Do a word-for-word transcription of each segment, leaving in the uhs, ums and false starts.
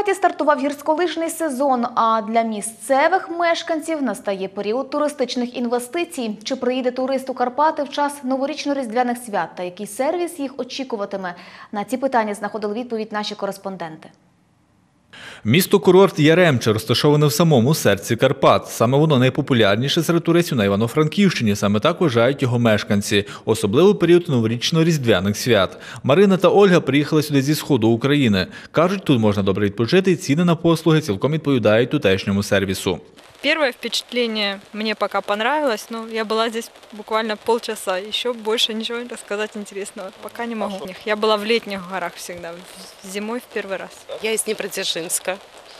Закарпатті стартував гірськолижний сезон, а для місцевих мешканців настає період туристичних інвестицій. Чи приїде турист у Карпати в час новорічно-різдвяних свят та який сервіс їх очікуватиме? На ці питання знаходили відповідь наші кореспонденти. Місто-курорт Яремче розташоване в самому серці Карпат. Саме воно найпопулярніше серед туристів на Івано-Франківщині. Саме так вважають його мешканці. Особливо в період новорічно-різдвяних свят. Марина та Ольга приїхали сюди зі сходу України. Кажуть, тут можна добре відпочити і ціни на послуги цілком відповідають тутешньому сервісу. Первое впечатление мне пока понравилось, но я была здесь буквально полчаса, еще больше ничего рассказать интересного пока не могу. Я была в летних горах всегда, зимой в первый раз. Я из Днепродзержинска.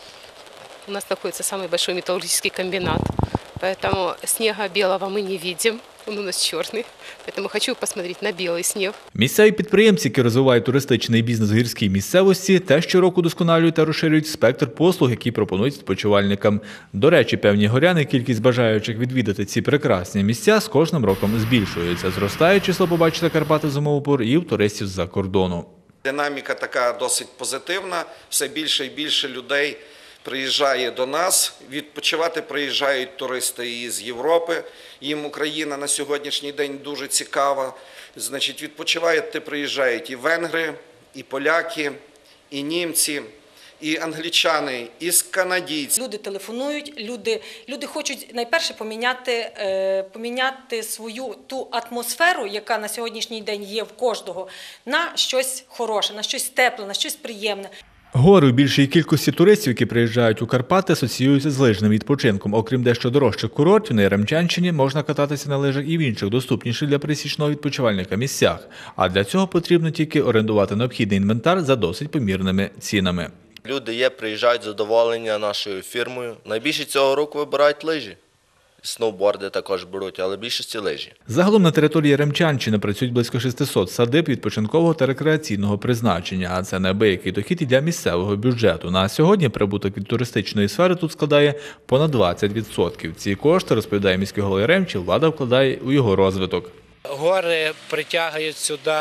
У нас находится самый большой металлургический комбинат, поэтому снега белого мы не видим. Он у нас чорний, тому хочу посмотрети на білий сніг. Місцеві підприємці, які розвивають туристичний бізнес в гірській місцевості, теж щороку досконалюють та розширюють спектр послуг, які пропонують відпочивальникам. До речі, певні горяни, кількість бажаючих відвідати ці прекрасні місця з кожним роком збільшується. Зростає число побачити Карпати в зимову пору і в туристів з-за кордону. Динаміка така досить позитивна, все більше і більше людей приїжджає до нас, відпочивати приїжджають туристи із Європи, їм Україна на сьогоднішній день дуже цікава. Значить, відпочивати приїжджають і венгри, і поляки, і німці, і англічани, і канадійці. Люди телефонують, люди, люди хочуть найперше поміняти, е, поміняти свою ту атмосферу, яка на сьогоднішній день є в кожного, на щось хороше, на щось тепле, на щось приємне. Гори у більшій кількості туристів, які приїжджають у Карпати, асоціюються з лижним відпочинком. Окрім дещо дорожчих курортів, на Яремчанщині можна кататися на лижах і в інших доступніших для пересічного відпочивальника місцях. А для цього потрібно тільки орендувати необхідний інвентар за досить помірними цінами. Люди є, приїжджають задоволення нашою фірмою. Найбільше цього року вибирають лижі. Сноуборди також беруть, але більшості лижі. Загалом на території Яремчанщини працюють близько шестисот садиб відпочинкового та рекреаційного призначення, а це неабиякий дохід і для місцевого бюджету. На сьогодні прибуток від туристичної сфери тут складає понад двадцять відсотків. Ці кошти, розповідає міський голова Яремчі, влада вкладає у його розвиток. Гори притягують сюди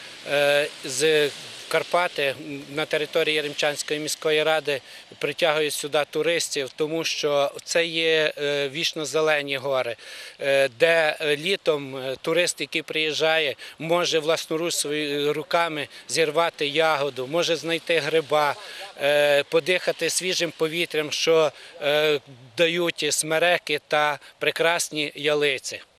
з Карпати, на території Яремчанської міської ради притягують сюди туристів, тому що це є вічно-зелені гори, де літом турист, який приїжджає, може власноруч своїми руками зірвати ягоду, може знайти гриба, подихати свіжим повітрям, що дають смереки та прекрасні ялиці.